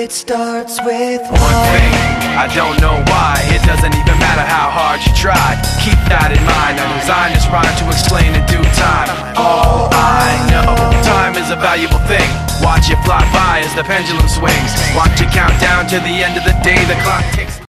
It starts with one thing, I don't know why. It doesn't even matter how hard you try. Keep that in mind, I designed this rhyme to explain in due time. All I know, time is a valuable thing. Watch it fly by as the pendulum swings. Watch it count down to the end of the day, the clock ticks.